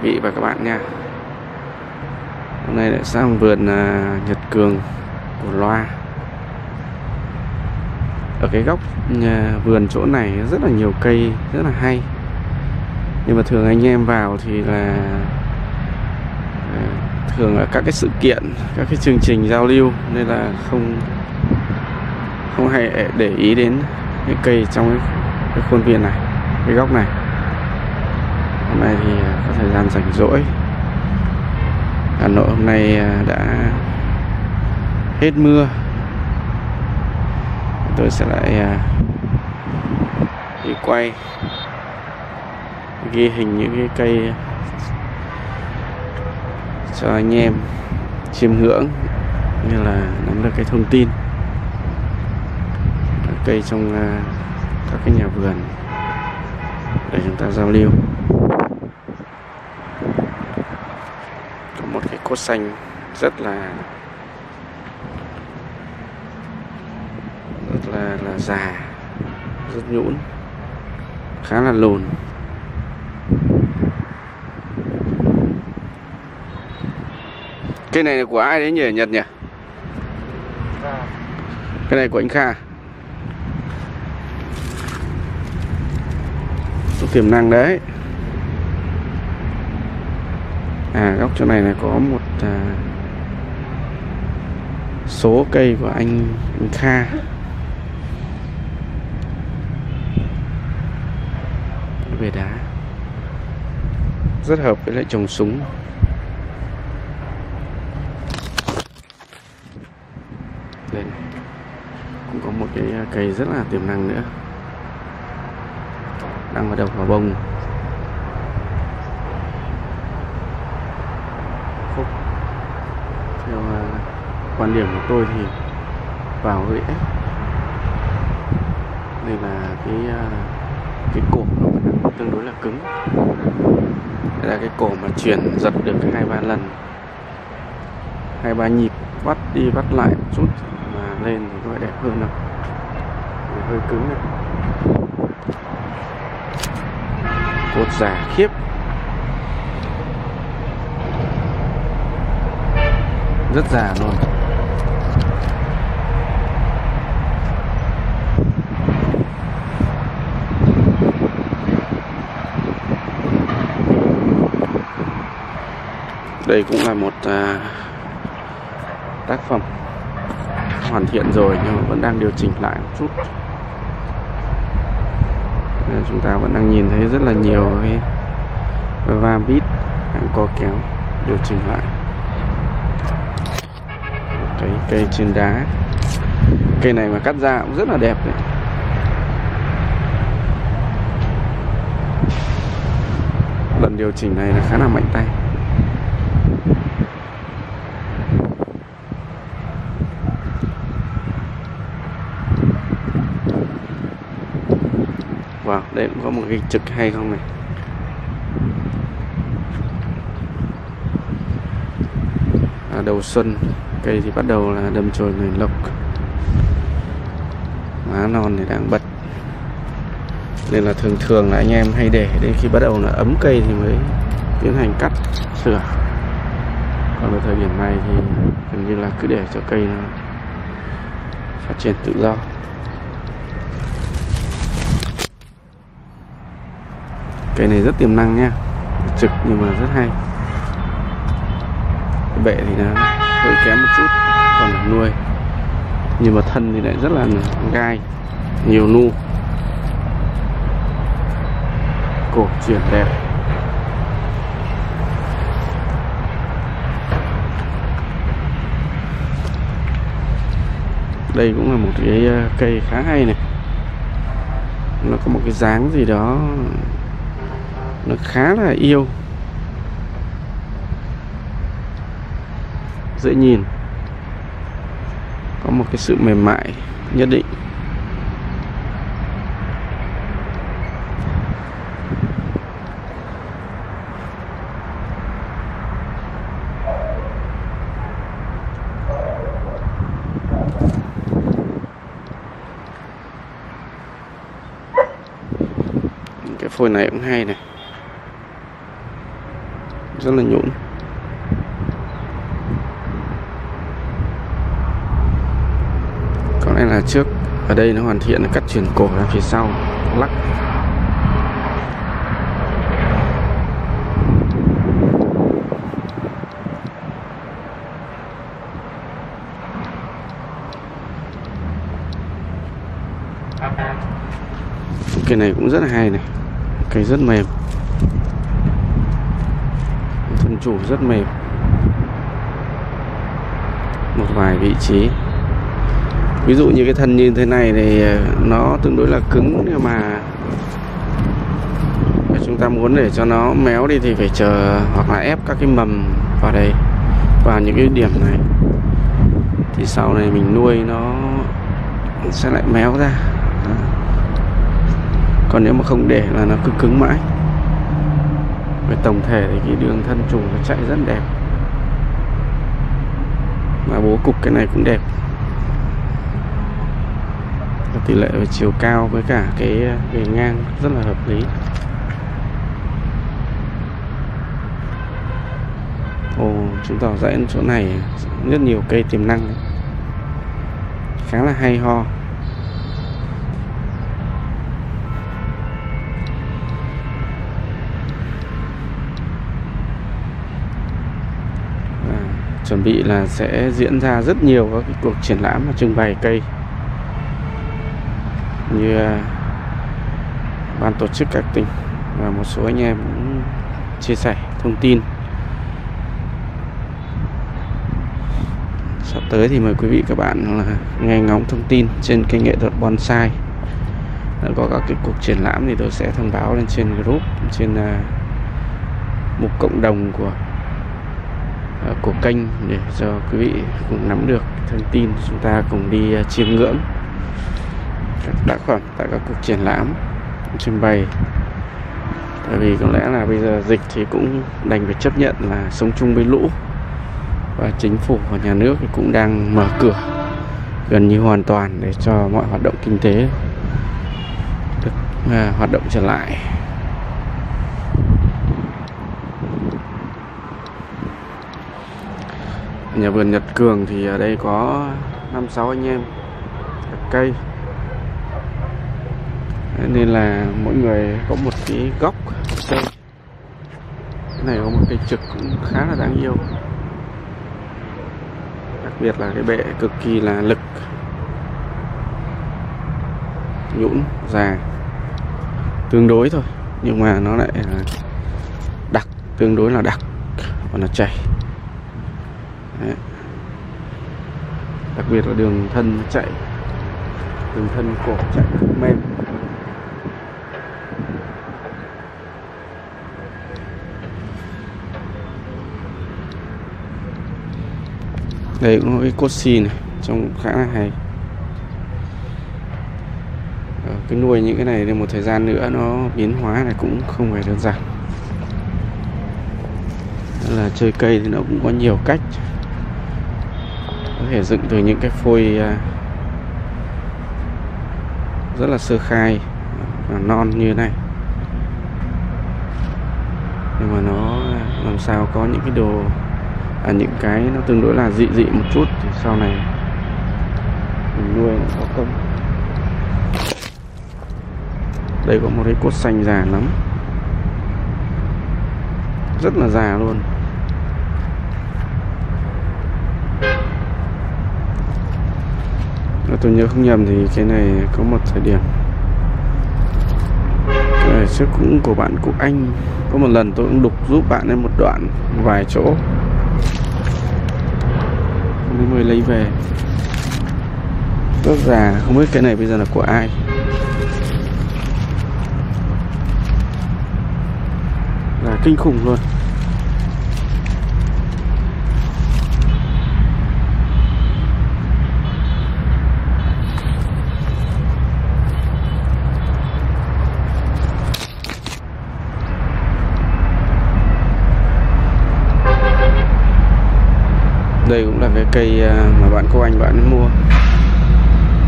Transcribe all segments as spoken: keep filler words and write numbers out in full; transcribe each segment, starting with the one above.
vị và các bạn nha. Hôm nay lại sang vườn uh, Nhật Cường của Loa. Ở cái góc uh, vườn chỗ này rất là nhiều cây rất là hay, nhưng mà thường anh em vào thì là uh, thường là các cái sự kiện, các cái chương trình giao lưu, nên là không không hay để ý đến cái cây trong cái, cái khuôn viên này, cái góc này. Hôm nay thì có thời gian rảnh rỗi. Hà Nội hôm nay đã hết mưa, tôi sẽ lại đi quay ghi hình những cái cây cho anh em chiêm ngưỡng, như là nắm được cái thông tin cây trong các cái nhà vườn để chúng ta giao lưu. Có một cái cốt xanh rất là rất là là già, rất nhũn, khá là lùn. Cây này là của ai đấy nhỉ, Nhật nhỉ? Cái này của anh Kha. Có tiềm năng đấy. À, góc chỗ này là có một à, số cây của anh, anh Kha. Về đá rất hợp với lại trồng súng. Đây này, cũng có một cái cây rất là tiềm năng nữa, đang vào đầu vào bông. Phúc. Theo uh, quan điểm của tôi thì vào hơi ép, nên là cái uh, cái cổ nó vẫn tương đối là cứng. Đây là cái cổ mà chuyển giật được hai ba lần, hai ba nhịp, bắt đi bắt lại một chút mà lên thì nó đẹp hơn đâu. Hơi cứng này. Cột già khiếp. Rất già luôn. Đây cũng là một uh, tác phẩm hoàn thiện rồi, nhưng mà vẫn đang điều chỉnh lại một chút. Nên chúng ta vẫn đang nhìn thấy rất là nhiều cái vam vít, hàng co kéo điều chỉnh lại. Cái cây trên đá, cây này mà cắt ra cũng rất là đẹp đấy. Lần điều chỉnh này là khá là mạnh tay. Wow, đây cũng có một cái trực hay không này. À, đầu xuân, cây thì bắt đầu là đâm chồi nảy lộc, má non thì đang bật, nên là thường thường là anh em hay để đến khi bắt đầu là ấm cây thì mới tiến hành cắt sửa. Còn ở thời điểm này thì gần như là cứ để cho cây nó phát triển tự do. Cây này rất tiềm năng nha, trực nhưng mà rất hay. Cái bệ thì nó hơi kém một chút, còn là nuôi, nhưng mà thân thì lại rất là gai, nhiều nu, cổ chuyển đẹp. Đây cũng là một cái cây khá hay này, nó có một cái dáng gì đó nó khá là yêu, dễ nhìn, có một cái sự mềm mại nhất định. Cái phôi này cũng hay này. rất là nhũn. Có lẽ là trước ở đây nó hoàn thiện là cắt chuyển cổ ra phía sau lắc. Cây này cũng rất là hay này, cây rất mềm, thân chủ rất mềm, một vài vị trí ví dụ như cái thân như thế này thì nó tương đối là cứng, nhưng mà chúng ta muốn để cho nó méo đi thì phải chờ hoặc là ép các cái mầm vào đây, vào những cái điểm này, thì sau này mình nuôi nó sẽ lại méo ra. Còn nếu mà không để là nó cứ cứng mãi. Về tổng thể thì cái đường thân chủ nó chạy rất đẹp, và bố cục cái này cũng đẹp. Tỷ lệ về chiều cao với cả cái bề ngang rất là hợp lý. Ồ, chứng tỏ dãy chỗ này rất nhiều cây tiềm năng đấy. Khá là hay ho. À, chuẩn bị là sẽ diễn ra rất nhiều các cái cuộc triển lãm và trưng bày cây, như ban tổ chức các tỉnh và một số anh em cũng chia sẻ thông tin. Sắp tới thì mời quý vị các bạn là nghe ngóng thông tin trên kênh Nghệ thuật Bonsai. Đã có các cái cuộc triển lãm thì tôi sẽ thông báo lên trên group, trên uh, mục cộng đồng của uh, của kênh, để cho quý vị cùng nắm được thông tin, chúng ta cùng đi uh, chiêm ngưỡng các tác phẩm tại các cuộc triển lãm trưng bày. Tại vì có lẽ là bây giờ dịch thì cũng đành phải chấp nhận là sống chung với lũ, và chính phủ và nhà nước thì cũng đang mở cửa gần như hoàn toàn để cho mọi hoạt động kinh tế được à, hoạt động trở lại. Nhà vườn Nhật Cường thì ở đây có năm sáu anh em cây, nên là mỗi người có một cái góc cây. Cái này có một cây trực cũng khá là đáng yêu, đặc biệt là cái bệ cực kỳ là lực, nhũn, già tương đối thôi, nhưng mà nó lại là đặc, tương đối là đặc, và nó chảy. Đấy. Đặc biệt là đường thân chạy, đường thân cổ chạy rất mềm. Đây cũng có cái cốt xì này, trông khá là hay. Ờ, cái nuôi những cái này đến một thời gian nữa nó biến hóa này cũng không phải đơn giản. Đó là chơi cây thì nó cũng có nhiều cách. Có thể dựng từ những cái phôi rất là sơ khai và non như thế này, nhưng mà nó làm sao có những cái đồ à, những cái nó tương đối là dị dị một chút thì sau này mình nuôi nó có công. Đây có một cái cốt xanh già lắm, rất là già luôn. Nếu tôi nhớ không nhầm thì cái này có một thời điểm cái này trước cũng của bạn Cụ Anh, có một lần tôi cũng đục giúp bạn ấy một đoạn vài chỗ mới lấy về, rất già. Không biết cái này bây giờ là của ai. Là kinh khủng luôn. Đây cũng là cái cây mà bạn cô anh bạn mua.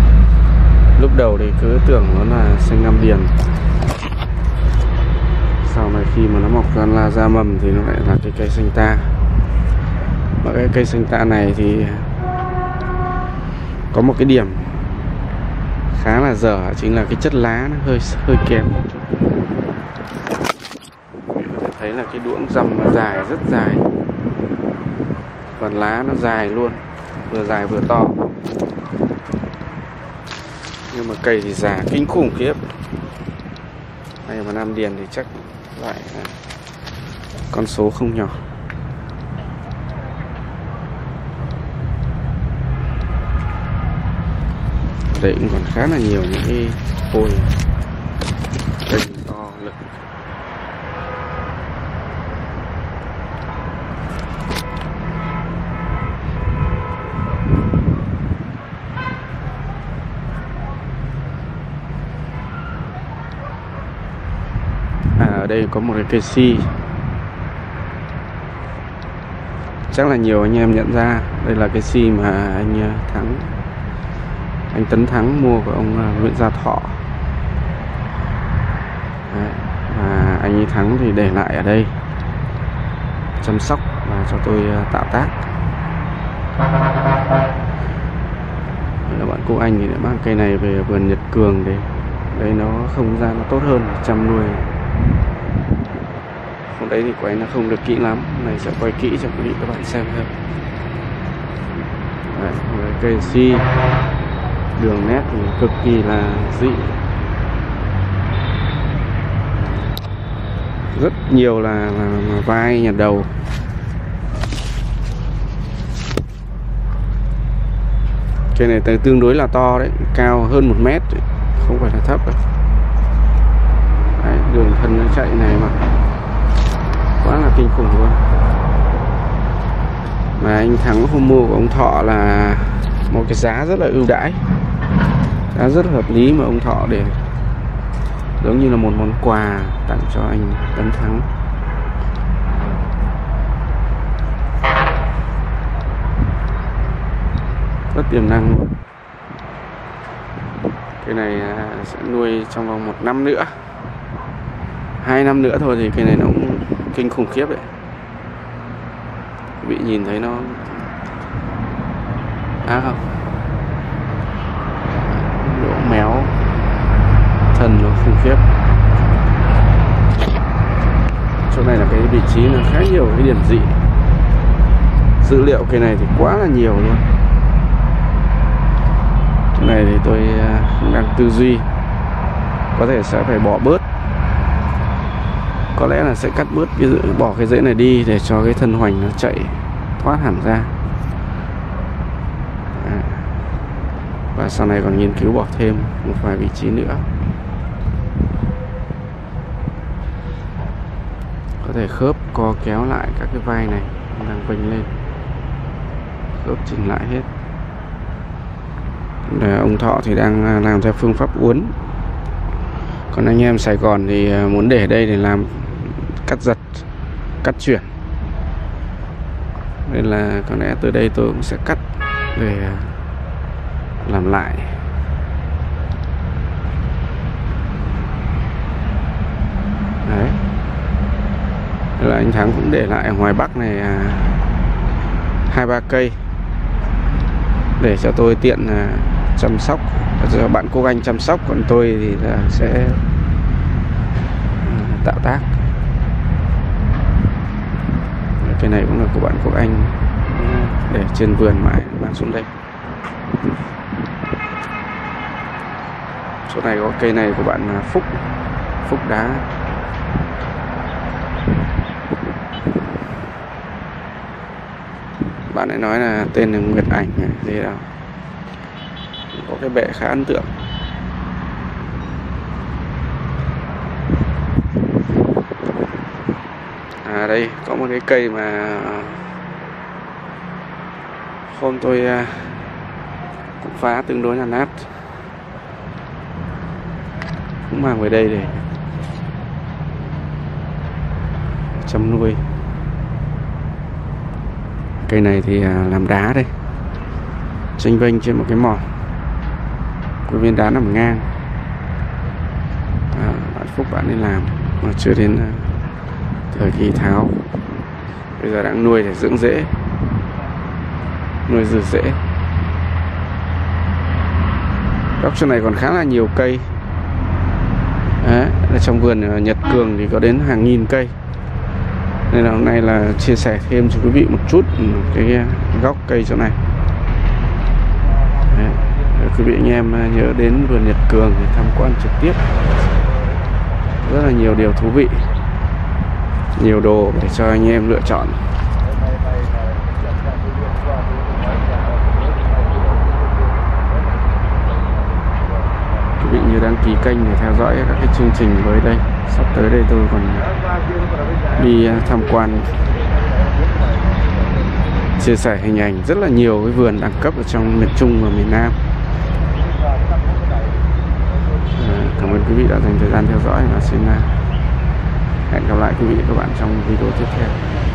Lúc đầu thì cứ tưởng nó là xanh Nam Điền, sau này khi mà nó mọc ra là ra mầm thì nó lại là cái cây xanh ta. Và cái cây xanh ta này thì có một cái điểm khá là dở, chính là cái chất lá nó hơi hơi kém. Có thể thấy là cái đuỗng răm nó dài, rất dài, còn lá nó dài luôn, vừa dài vừa to. Nhưng mà cây thì già kinh khủng khiếp. Này mà Nam Điền thì chắc lại con số không nhỏ. Đây cũng còn khá là nhiều những cái phôi cây to lực. À, ở đây có một cái cây si, chắc là nhiều anh em nhận ra. Đây là cái si mà anh Thắng, anh Tấn Thắng mua của ông Nguyễn Gia Thọ. Đấy. Và anh ấy Thắng thì để lại ở đây chăm sóc và cho tôi tạo tác. Là bạn cô anh thì đã mang cây này về vườn Nhật Cường để đấy nó không ra nó tốt hơn, chăm nuôi. Hôm đấy thì quay nó không được kỹ lắm, hôm nay sẽ quay kỹ cho quý vị các bạn xem thêm. Đấy, cây si đường nét thì cực kỳ là dị, rất nhiều là, là, là vai nhà đầu. Cây này tương đối là to đấy, cao hơn một mét, không phải là thấp đâu. Đấy, đường thân nó chạy này mà quá là kinh khủng luôn. Mà anh Thắng hôm mua của ông Thọ là một cái giá rất là ưu đãi, giá rất là hợp lý, mà ông Thọ để giống như là một món quà tặng cho anh Tấn Thắng. Rất tiềm năng luôn. Cái này sẽ nuôi trong vòng một năm nữa, hai năm nữa thôi thì cái này nó cũng kinh khủng khiếp đấy. Quý vị nhìn thấy nó à không, độ méo thân nó khủng khiếp. Chỗ này là cái vị trí nó khá nhiều cái điểm dị, dữ liệu cây này thì quá là nhiều luôn. Chỗ này thì tôi cũng đang tư duy có thể sẽ phải bỏ bớt, có lẽ là sẽ cắt bớt cái rễ, bỏ cái rễ này đi để cho cái thân hoành nó chạy thoát hẳn ra. À, và sau này còn nghiên cứu bỏ thêm một vài vị trí nữa, có thể khớp co kéo lại các cái vai này đang vênh lên, khớp chỉnh lại hết. Để ông Thọ thì đang làm theo phương pháp uốn, còn anh em Sài Gòn thì muốn để đây để làm cắt giật, cắt chuyển, nên là có lẽ từ đây tôi cũng sẽ cắt để làm lại. Đấy, đây là anh Thắng cũng để lại ở ngoài Bắc này hai ba cây để cho tôi tiện chăm sóc, cho bạn cô anh chăm sóc, còn tôi thì là sẽ tạo tác. Cái này cũng là của bạn cô anh để trên vườn mãi mang xuống đây. Chỗ này có cây này của bạn Phúc, Phúc đá. Bạn ấy nói là tên là Nguyệt Ảnh này, thế nào có cái bệ khá ấn tượng. À đây có một cái cây mà hôm tôi cũng phá tương đối là nát, cũng mang về đây để chăm nuôi. Cây này thì làm đá đây, chênh vênh trên một cái mỏ, cái viên đá nằm ngang. À, bạn Phúc bạn ấy làm mà chưa đến thời kỳ tháo. Bây giờ đang nuôi để dưỡng rễ, nuôi dư rễ. Góc chỗ này còn khá là nhiều cây. Đấy, ở trong vườn Nhật Cường thì có đến hàng nghìn cây. Nên là hôm nay là chia sẻ thêm cho quý vị một chút cái góc cây chỗ này. Đấy, quý vị anh em nhớ đến vườn Nhật Cường để tham quan trực tiếp. Rất là nhiều điều thú vị, nhiều đồ để cho anh em lựa chọn. Quý vị như đăng ký kênh để theo dõi các cái chương trình mới đây. Sắp tới đây tôi còn đi tham quan, chia sẻ hình ảnh rất là nhiều cái vườn đẳng cấp ở trong miền Trung và miền Nam. Cảm ơn quý vị đã dành thời gian theo dõi và xin hẹn gặp lại quý vị và các bạn trong video tiếp theo.